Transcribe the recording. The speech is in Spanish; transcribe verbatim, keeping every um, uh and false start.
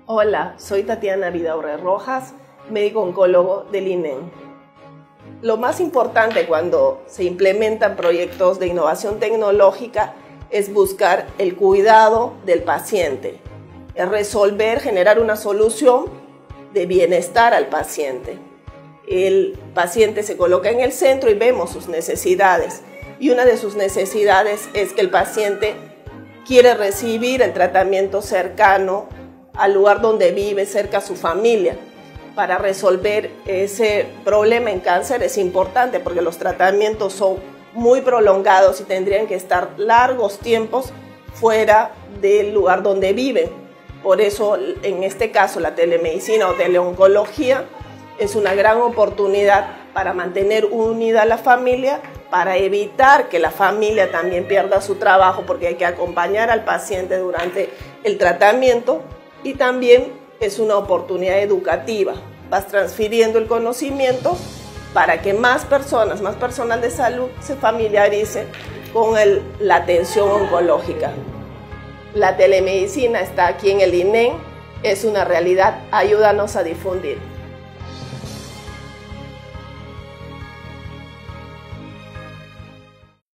Hola, soy Tatiana Vidaurre Rojas, médico oncólogo del I N E M. Lo más importante cuando se implementan proyectos de innovación tecnológica es buscar el cuidado del paciente, es resolver, generar una solución de bienestar al paciente. El paciente se coloca en el centro y vemos sus necesidades. Y una de sus necesidades es que el paciente quiere recibir el tratamiento cercano al lugar donde vive, cerca a su familia. Para resolver ese problema en cáncer es importante porque los tratamientos son muy prolongados y tendrían que estar largos tiempos fuera del lugar donde viven. Por eso, en este caso, la telemedicina o teleoncología es una gran oportunidad para mantener unida a la familia, para evitar que la familia también pierda su trabajo, porque hay que acompañar al paciente durante el tratamiento, y también es una oportunidad educativa. Vas transfiriendo el conocimiento para que más personas, más personal de salud se familiarice con el, la atención oncológica. La telemedicina está aquí en el I N E M, es una realidad, ayúdanos a difundir.